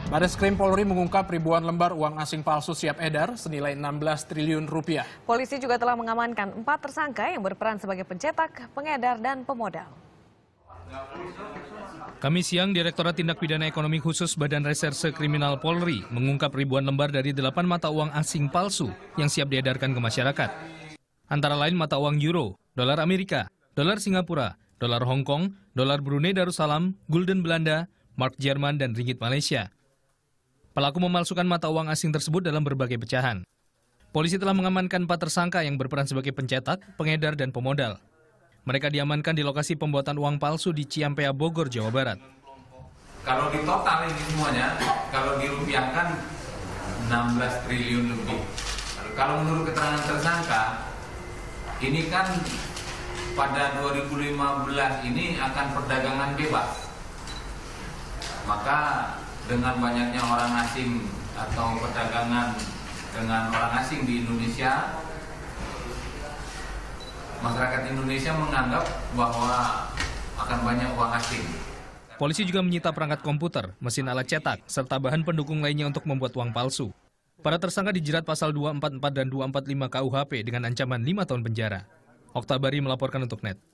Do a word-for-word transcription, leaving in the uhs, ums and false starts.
Bareskrim Polri mengungkap ribuan lembar uang asing palsu siap edar senilai enam belas triliun rupiah. Polisi juga telah mengamankan empat tersangka yang berperan sebagai pencetak, pengedar, dan pemodal. Kamis siang, Direktorat Tindak Pidana Ekonomi Khusus Badan Reserse Kriminal Polri mengungkap ribuan lembar dari delapan mata uang asing palsu yang siap diedarkan ke masyarakat. Antara lain mata uang euro, dolar Amerika, dolar Singapura, dolar Hong Kong, dolar Brunei Darussalam, gulden Belanda, mark Jerman, dan ringgit Malaysia. Pelaku memalsukan mata uang asing tersebut dalam berbagai pecahan. Polisi telah mengamankan empat tersangka yang berperan sebagai pencetak, pengedar, dan pemodal. Mereka diamankan di lokasi pembuatan uang palsu di Ciampea, Bogor, Jawa Barat. Kalau di total ini semuanya, kalau dirupiahkan enam belas triliun lebih. Kalau menurut keterangan tersangka, ini kan pada dua ribu lima belas ini akan perdagangan bebas. Maka dengan banyaknya orang asing atau perdagangan dengan orang asing di Indonesia, masyarakat Indonesia menganggap bahwa akan banyak uang asing. Polisi juga menyita perangkat komputer, mesin alat cetak, serta bahan pendukung lainnya untuk membuat uang palsu. Para tersangka dijerat pasal dua ratus empat puluh empat dan dua ratus empat puluh lima K U H P dengan ancaman lima tahun penjara. Oktabari melaporkan untuk N E T.